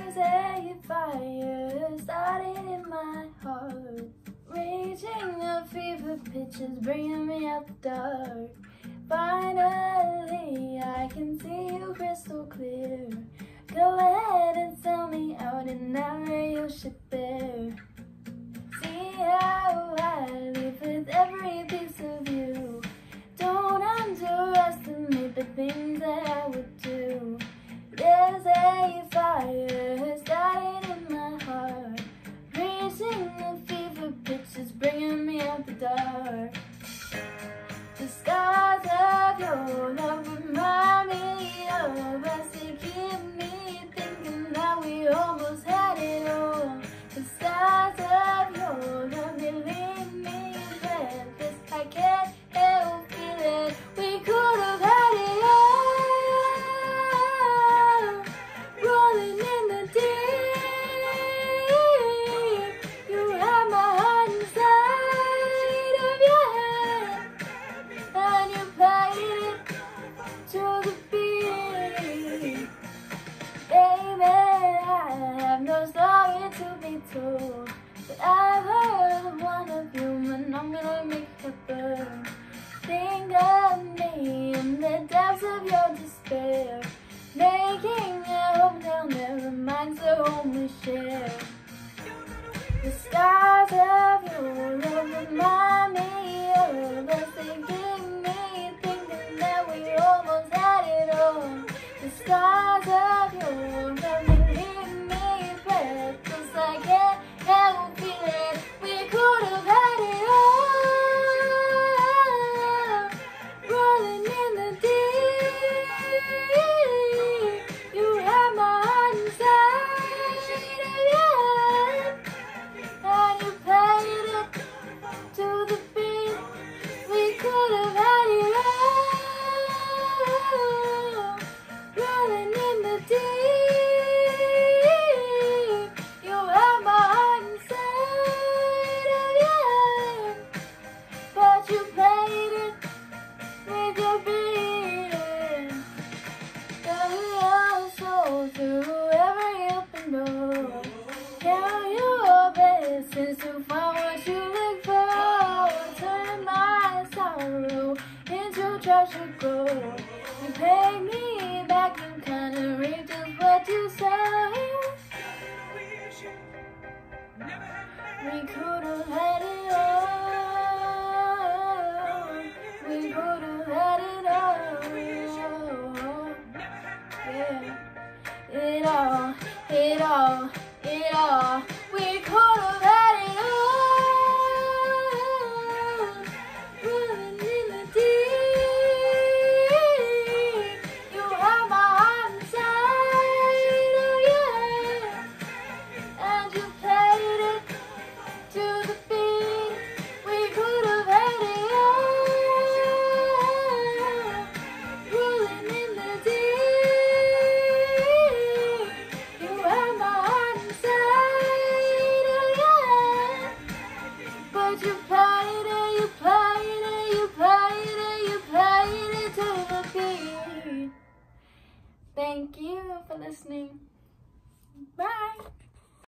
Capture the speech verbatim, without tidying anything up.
There's a fire started in my heart, reaching a fever pitch, is bringing me out the dark. Finally, I can see you crystal clear. Go ahead and sell me out and I'll lay your ship bare. See how I live with every piece of you. Don't underestimate the things that I would do. There's a fire started in my heart, reaching a fever pitch, is bringing me out the dark. The scars of your love remind me of us. They keep me thinking that we almost had it all. The stars of your love, they leave me breathless. I can't help feeling we could have had it all. Rolling in the deep, you have my heart inside of your hand, and you played it to the beat. Baby, I have no story to be told, but I've heard of one of you, and I'm gonna make it burn. Think of me in the depths of your despair, making a home down there reminds the home we share. The scars of your love remind me of us. They keep me thinking that we almost had it all. The scars of your love, they leave me breathless. I can't help feeling we could have had it all. Rolling in the deep, you have my heart inside of your hand, and you played it to the beat. We could have had it all. Rolling in the deep, you have my heart inside of your hand, but you played it with your beating. Carry your soul through every open door. Carry your blessings to find what you